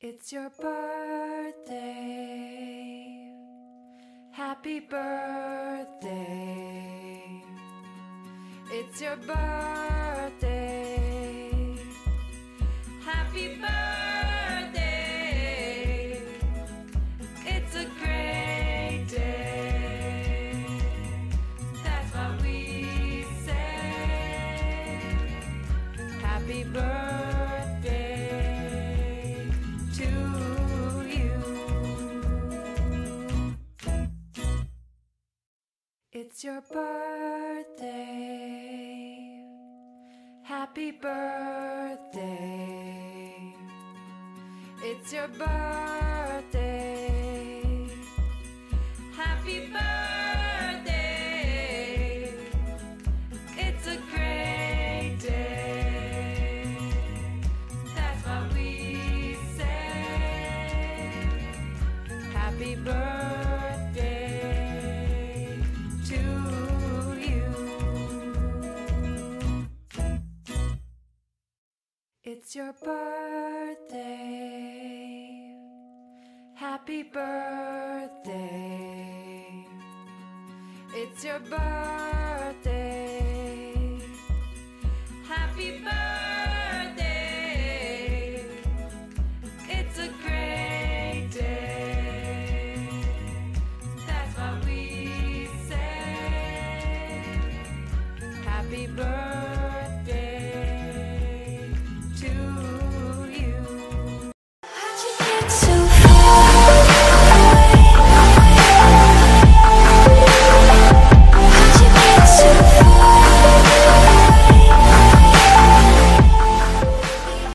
It's your birthday. Happy birthday. It's your birthday. Happy birthday. It's a great day. That's what we say. Happy birthday to you. It's your birthday. Happy birthday. It's your birthday. Happy birthday. It's a great day. That's what we say. Happy birthday to you. It's your birthday. Happy birthday. It's your birthday.